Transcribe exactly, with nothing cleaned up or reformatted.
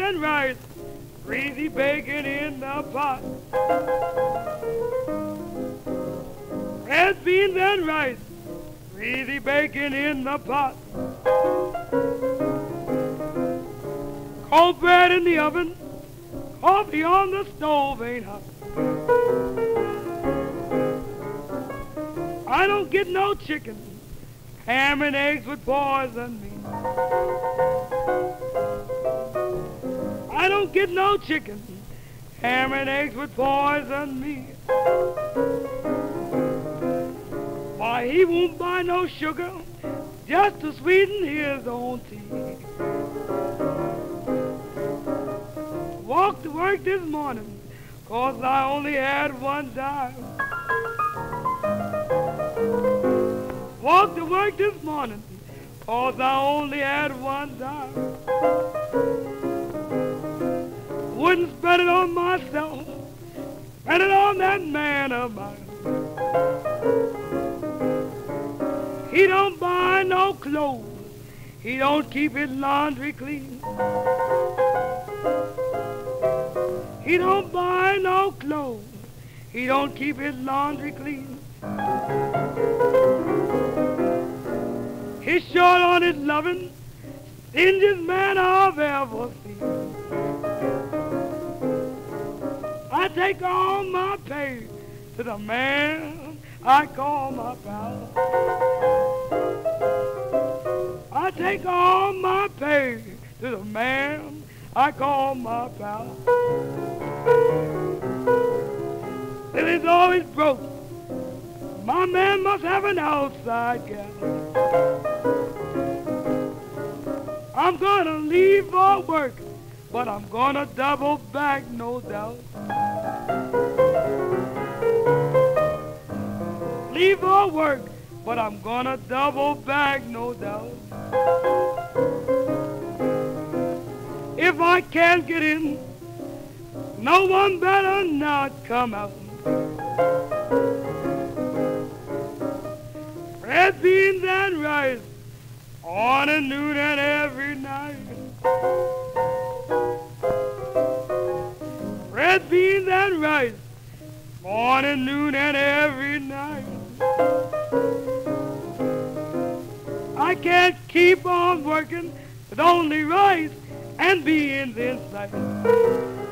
and rice, greasy bacon in the pot. Red beans and rice, greasy bacon in the pot. Cold bread in the oven, coffee on the stove ain't hot. I don't get no chicken, ham and eggs with poison meat. I don't get no chicken, ham and eggs with poison meat. Why, he won't buy no sugar just to sweeten his own tea. Walked to work this morning, 'cause I only had one dime. Walked to work this morning, 'cause I only had one dime. Wouldn't spend it on myself, spend it on that man of mine. He don't buy no clothes, he don't keep his laundry clean. He don't buy no clothes, he don't keep his laundry clean. He's short on his loving, stingiest man I've ever seen. I take all my pay to the man I call my pal. I take all my pay to the man I call my pal. Till he's always broke, my man must have an outside gal. I'm gonna leave for work, but I'm gonna double back, no doubt. Leave for work, but I'm gonna double back, no doubt. If I can't get in, no one better not come out. Red beans and rice, morning, noon, and every night. Red beans and rice, morning, noon, and every night. I can't keep on working with only rice and beans in sight.